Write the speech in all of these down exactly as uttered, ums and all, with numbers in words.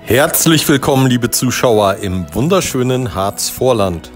Herzlich willkommen, liebe Zuschauer, im wunderschönen Harzvorland.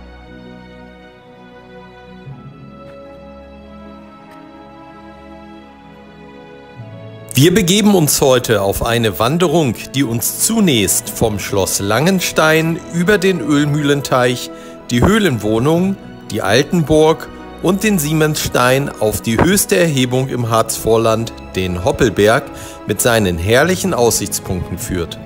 Wir begeben uns heute auf eine Wanderung, die uns zunächst vom Schloss Langenstein über den Ölmühlenteich, die Höhlenwohnung, die Altenburg und den Siemensstein auf die höchste Erhebung im Harzvorland, den Hoppelberg, mit seinen herrlichen Aussichtspunkten führt.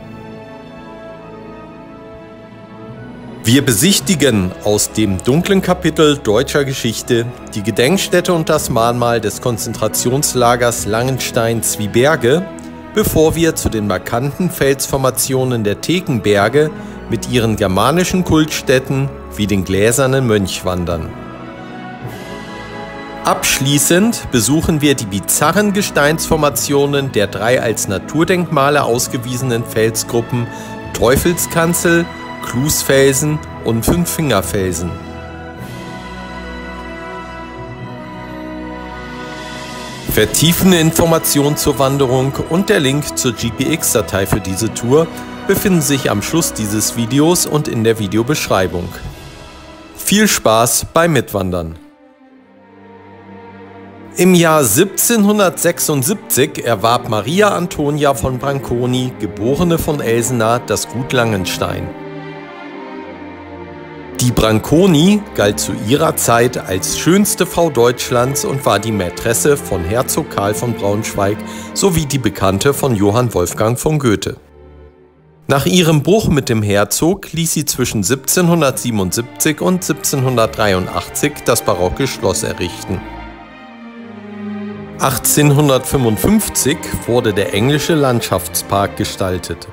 Wir besichtigen aus dem dunklen Kapitel deutscher Geschichte die Gedenkstätte und das Mahnmal des Konzentrationslagers Langenstein-Zwieberge, bevor wir zu den markanten Felsformationen der Tekenberge mit ihren germanischen Kultstätten wie den Gläsernen Mönch wandern. Abschließend besuchen wir die bizarren Gesteinsformationen der drei als Naturdenkmale ausgewiesenen Felsgruppen Teufelskanzel, Klusfelsen und Fünffingerfelsen. Vertiefende Informationen zur Wanderung und der Link zur G P X-Datei für diese Tour befinden sich am Schluss dieses Videos und in der Videobeschreibung. Viel Spaß beim Mitwandern! Im Jahr siebzehnhundertsechsundsiebzig erwarb Maria Antonia von Branconi, geborene von Elsenach, das Gut Langenstein. Die Branconi galt zu ihrer Zeit als schönste Frau Deutschlands und war die Mätresse von Herzog Karl von Braunschweig sowie die Bekannte von Johann Wolfgang von Goethe. Nach ihrem Bruch mit dem Herzog ließ sie zwischen siebzehnhundertsiebenundsiebzig und siebzehnhundertdreiundachtzig das barocke Schloss errichten. achtzehnhundertfünfundfünfzig wurde der englische Landschaftspark gestaltet.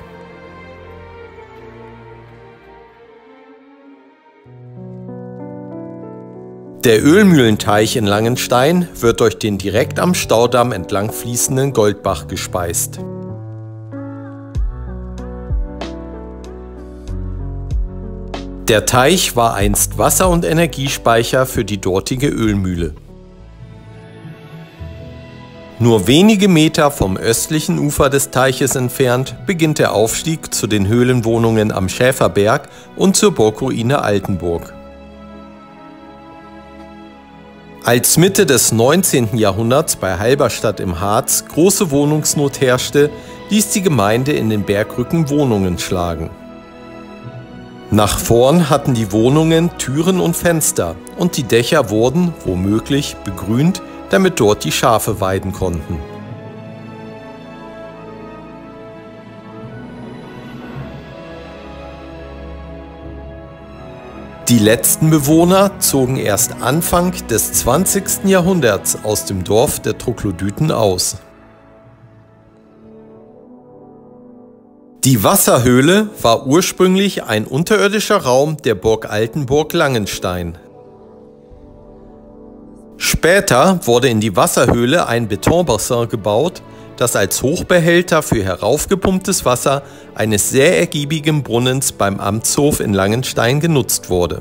Der Ölmühlenteich in Langenstein wird durch den direkt am Staudamm entlang fließenden Goldbach gespeist. Der Teich war einst Wasser- und Energiespeicher für die dortige Ölmühle. Nur wenige Meter vom östlichen Ufer des Teiches entfernt beginnt der Aufstieg zu den Höhlenwohnungen am Schäferberg und zur Burgruine Altenburg. Als Mitte des neunzehnten Jahrhunderts bei Halberstadt im Harz große Wohnungsnot herrschte, ließ die Gemeinde in den Bergrücken Wohnungen schlagen. Nach vorn hatten die Wohnungen Türen und Fenster und die Dächer wurden, womöglich, begrünt, damit dort die Schafe weiden konnten. Die letzten Bewohner zogen erst Anfang des zwanzigsten Jahrhunderts aus dem Dorf der Troglodyten aus. Die Wasserhöhle war ursprünglich ein unterirdischer Raum der Burg Altenburg Langenstein. Später wurde in die Wasserhöhle ein Betonbassin gebaut, das als Hochbehälter für heraufgepumptes Wasser eines sehr ergiebigen Brunnens beim Amtshof in Langenstein genutzt wurde.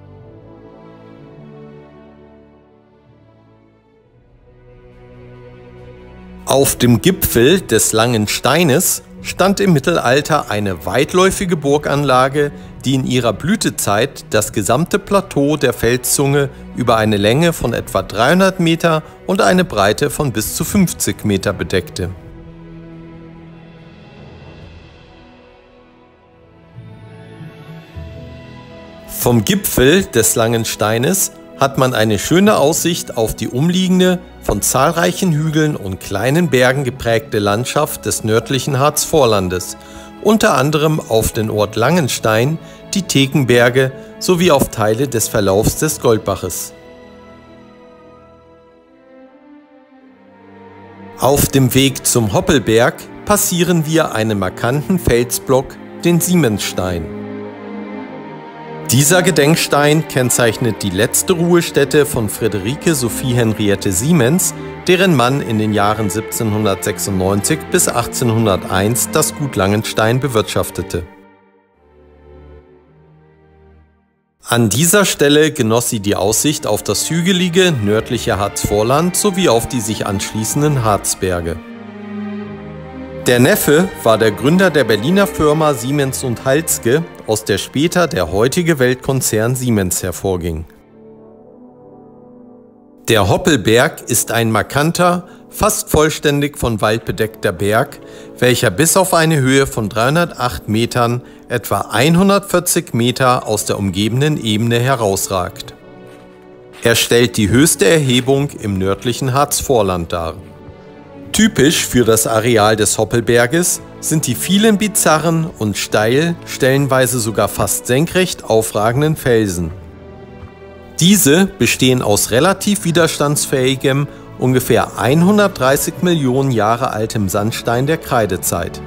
Auf dem Gipfel des Langensteines stand im Mittelalter eine weitläufige Burganlage, die in ihrer Blütezeit das gesamte Plateau der Felszunge über eine Länge von etwa dreihundert Meter und eine Breite von bis zu fünfzig Meter bedeckte. Vom Gipfel des Langensteines hat man eine schöne Aussicht auf die umliegende, von zahlreichen Hügeln und kleinen Bergen geprägte Landschaft des nördlichen Harzvorlandes, unter anderem auf den Ort Langenstein, die Tekenberge sowie auf Teile des Verlaufs des Goldbaches. Auf dem Weg zum Hoppelberg passieren wir einen markanten Felsblock, den Siemensstein. Dieser Gedenkstein kennzeichnet die letzte Ruhestätte von Friederike Sophie Henriette Siemens, deren Mann in den Jahren siebzehnhundertsechsundneunzig bis achtzehnhunderteins das Gut Langenstein bewirtschaftete. An dieser Stelle genoss sie die Aussicht auf das hügelige nördliche Harzvorland sowie auf die sich anschließenden Harzberge. Der Neffe war der Gründer der Berliner Firma Siemens und Halske, aus der später der heutige Weltkonzern Siemens hervorging. Der Hoppelberg ist ein markanter, fast vollständig von Wald bedeckter Berg, welcher bis auf eine Höhe von dreihundertacht Metern etwa hundertvierzig Meter aus der umgebenden Ebene herausragt. Er stellt die höchste Erhebung im nördlichen Harzvorland dar. Typisch für das Areal des Hoppelberges sind die vielen bizarren und steil, stellenweise sogar fast senkrecht aufragenden Felsen. Diese bestehen aus relativ widerstandsfähigem, ungefähr hundertdreißig Millionen Jahre altem Sandstein der Kreidezeit.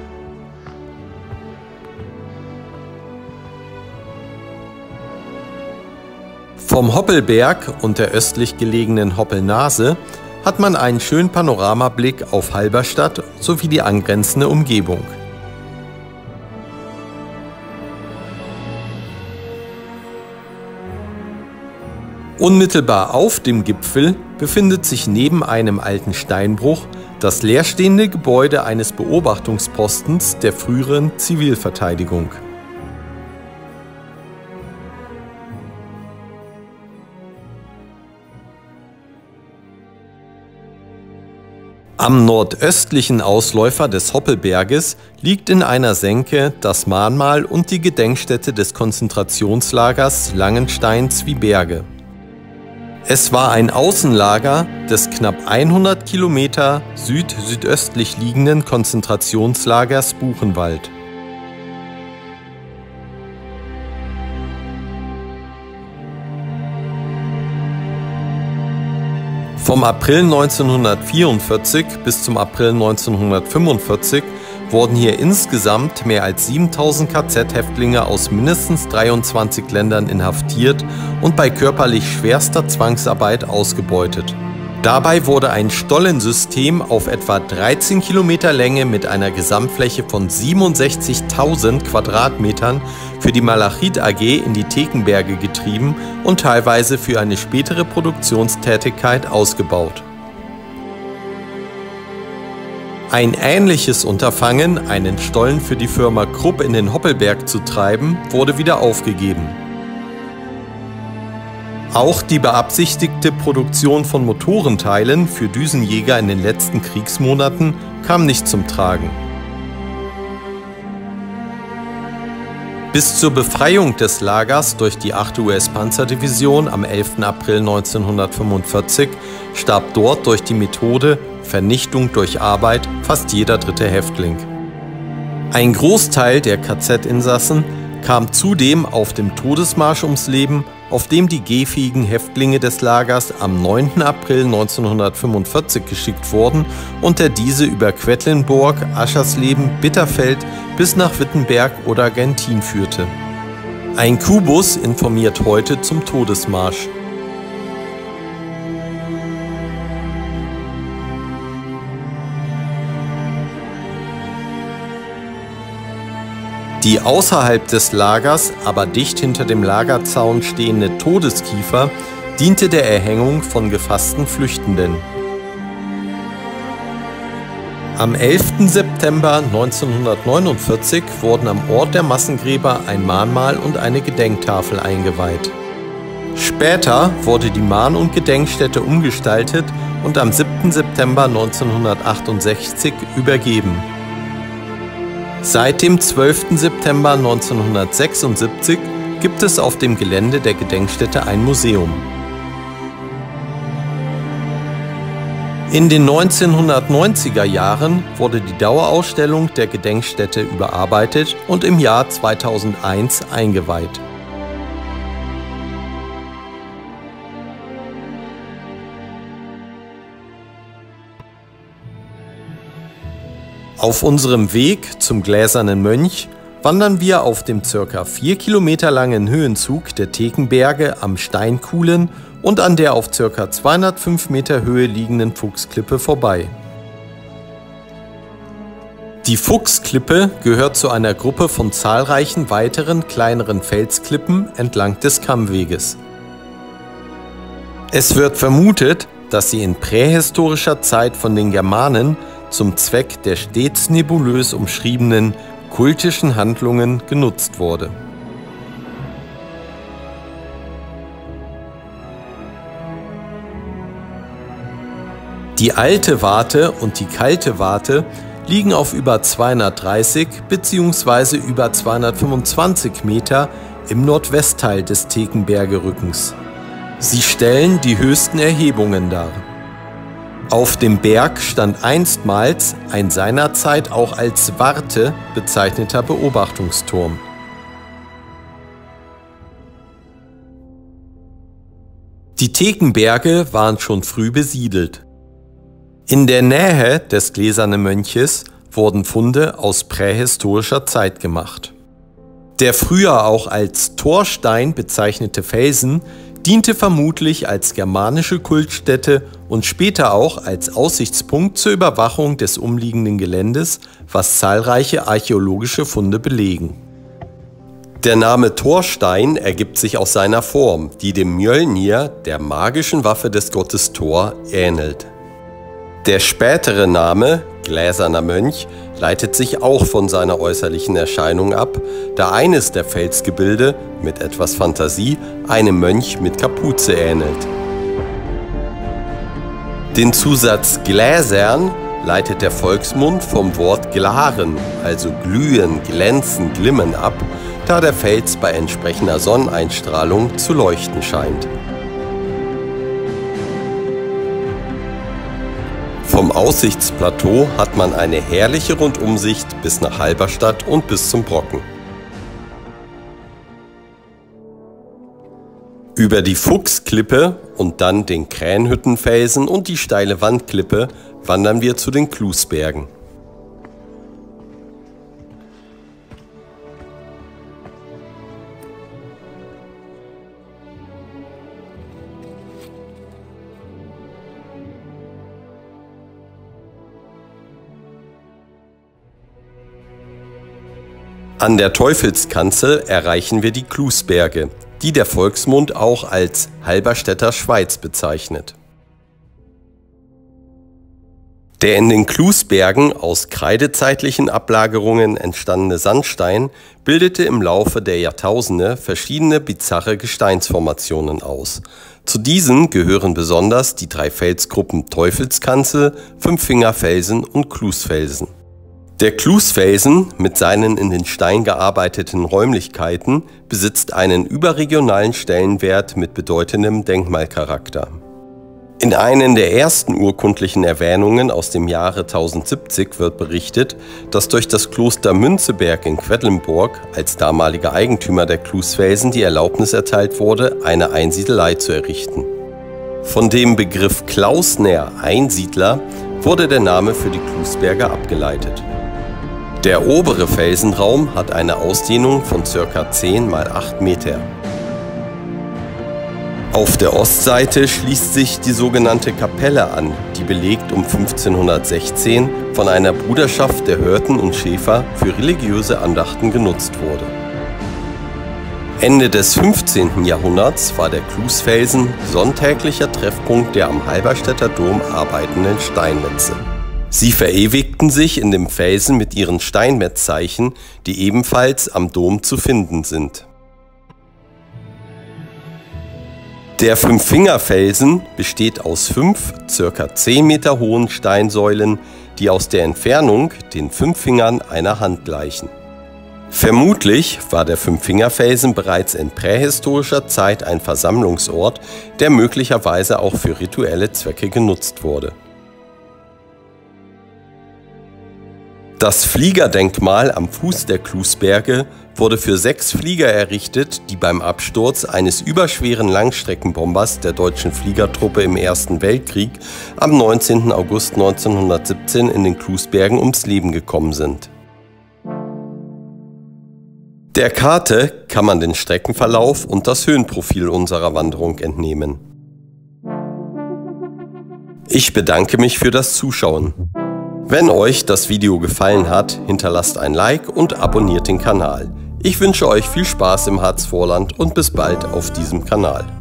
Vom Hoppelberg und der östlich gelegenen Hoppelnase hat man einen schönen Panoramablick auf Halberstadt sowie die angrenzende Umgebung. Unmittelbar auf dem Gipfel befindet sich neben einem alten Steinbruch das leerstehende Gebäude eines Beobachtungspostens der früheren Zivilverteidigung. Am nordöstlichen Ausläufer des Hoppelberges liegt in einer Senke das Mahnmal und die Gedenkstätte des Konzentrationslagers Langenstein-Zwieberge. Es war ein Außenlager des knapp hundert Kilometer süd-südöstlich liegenden Konzentrationslagers Buchenwald. Vom April neunzehnhundertvierundvierzig bis zum April neunzehnhundertfünfundvierzig wurden hier insgesamt mehr als siebentausend K Z-Häftlinge aus mindestens dreiundzwanzig Ländern inhaftiert und bei körperlich schwerster Zwangsarbeit ausgebeutet. Dabei wurde ein Stollensystem auf etwa dreizehn Kilometer Länge mit einer Gesamtfläche von siebenundsechzigtausend Quadratmetern für die Malachit A G in die Tekenberge getrieben und teilweise für eine spätere Produktionstätigkeit ausgebaut. Ein ähnliches Unterfangen, einen Stollen für die Firma Krupp in den Hoppelberg zu treiben, wurde wieder aufgegeben. Auch die beabsichtigte Produktion von Motorenteilen für Düsenjäger in den letzten Kriegsmonaten kam nicht zum Tragen. Bis zur Befreiung des Lagers durch die achte U S-Panzerdivision am elften April neunzehnhundertfünfundvierzig starb dort durch die Methode Vernichtung durch Arbeit fast jeder dritte Häftling. Ein Großteil der K Z-Insassen kam zudem auf dem Todesmarsch ums Leben, auf dem die gehfähigen Häftlinge des Lagers am neunten April neunzehnhundertfünfundvierzig geschickt wurden und der diese über Quedlinburg, Aschersleben, Bitterfeld bis nach Wittenberg oder Gentin führte. Ein Kubus informiert heute zum Todesmarsch. Die außerhalb des Lagers, aber dicht hinter dem Lagerzaun stehende Todeskiefer diente der Erhängung von gefassten Flüchtenden. Am elften September neunzehnhundertneunundvierzig wurden am Ort der Massengräber ein Mahnmal und eine Gedenktafel eingeweiht. Später wurde die Mahn- und Gedenkstätte umgestaltet und am siebten September neunzehnhundertachtundsechzig übergeben. Seit dem zwölften September neunzehnhundertsechsundsiebzig gibt es auf dem Gelände der Gedenkstätte ein Museum. In den neunzehnhundertneunziger Jahren wurde die Dauerausstellung der Gedenkstätte überarbeitet und im Jahr zweitausendeins eingeweiht. Auf unserem Weg zum Gläsernen Mönch wandern wir auf dem ca. vier Kilometer langen Höhenzug der Tekenberge am Steinkuhlen und an der auf ca. zweihundertfünf Meter Höhe liegenden Fuchsklippe vorbei. Die Fuchsklippe gehört zu einer Gruppe von zahlreichen weiteren kleineren Felsklippen entlang des Kammweges. Es wird vermutet, dass sie in prähistorischer Zeit von den Germanen zum Zweck der stets nebulös umschriebenen kultischen Handlungen genutzt wurde. Die alte Warte und die kalte Warte liegen auf über zweihundertdreißig bzw. über zweihundertfünfundzwanzig Meter im Nordwestteil des Tekenberge-Rückens. Sie stellen die höchsten Erhebungen dar. Auf dem Berg stand einstmals ein seinerzeit auch als Warte bezeichneter Beobachtungsturm. Die Tekenberge waren schon früh besiedelt. In der Nähe des Gläsernen Mönches wurden Funde aus prähistorischer Zeit gemacht. Der früher auch als Torstein bezeichnete Felsen diente vermutlich als germanische Kultstätte und später auch als Aussichtspunkt zur Überwachung des umliegenden Geländes, was zahlreiche archäologische Funde belegen. Der Name Torstein ergibt sich aus seiner Form, die dem Mjölnir, der magischen Waffe des Gottes Thor, ähnelt. Der spätere Name, Gläserner Mönch, leitet sich auch von seiner äußerlichen Erscheinung ab, da eines der Felsgebilde, mit etwas Fantasie, einem Mönch mit Kapuze ähnelt. Den Zusatz Gläsern leitet der Volksmund vom Wort glaren, also glühen, glänzen, glimmen ab, da der Fels bei entsprechender Sonneneinstrahlung zu leuchten scheint. Vom Aussichtsplateau hat man eine herrliche Rundumsicht bis nach Halberstadt und bis zum Brocken. Über die Fuchsklippe und dann den Krähenhüttenfelsen und die steile Wandklippe wandern wir zu den Klusbergen. An der Teufelskanzel erreichen wir die Klusberge, die der Volksmund auch als Halberstädter Schweiz bezeichnet. Der in den Klusbergen aus kreidezeitlichen Ablagerungen entstandene Sandstein bildete im Laufe der Jahrtausende verschiedene bizarre Gesteinsformationen aus. Zu diesen gehören besonders die drei Felsgruppen Teufelskanzel, Fünffingerfelsen und Klusfelsen. Der Klusfelsen mit seinen in den Stein gearbeiteten Räumlichkeiten besitzt einen überregionalen Stellenwert mit bedeutendem Denkmalcharakter. In einer der ersten urkundlichen Erwähnungen aus dem Jahre tausendsiebzig wird berichtet, dass durch das Kloster Münzeberg in Quedlinburg als damaliger Eigentümer der Klusfelsen die Erlaubnis erteilt wurde, eine Einsiedelei zu errichten. Von dem Begriff Klausner Einsiedler wurde der Name für die Klusberge abgeleitet. Der obere Felsenraum hat eine Ausdehnung von ca. zehn mal acht Meter. Auf der Ostseite schließt sich die sogenannte Kapelle an, die belegt um fünfzehnhundertsechzehn von einer Bruderschaft der Hirten und Schäfer für religiöse Andachten genutzt wurde. Ende des fünfzehnten Jahrhunderts war der Klusfelsen sonntäglicher Treffpunkt der am Halberstädter Dom arbeitenden Steinmetze. Sie verewigten sich in dem Felsen mit ihren Steinmetzzeichen, die ebenfalls am Dom zu finden sind. Der Fünffingerfelsen besteht aus fünf, ca. zehn Meter hohen Steinsäulen, die aus der Entfernung den fünf Fingern einer Hand gleichen. Vermutlich war der Fünffingerfelsen bereits in prähistorischer Zeit ein Versammlungsort, der möglicherweise auch für rituelle Zwecke genutzt wurde. Das Fliegerdenkmal am Fuß der Klusberge wurde für sechs Flieger errichtet, die beim Absturz eines überschweren Langstreckenbombers der deutschen Fliegertruppe im Ersten Weltkrieg am neunzehnten August neunzehnhundertsiebzehn in den Klusbergen ums Leben gekommen sind. Der Karte kann man den Streckenverlauf und das Höhenprofil unserer Wanderung entnehmen. Ich bedanke mich für das Zuschauen. Wenn euch das Video gefallen hat, hinterlasst ein Like und abonniert den Kanal. Ich wünsche euch viel Spaß im Harzvorland und bis bald auf diesem Kanal.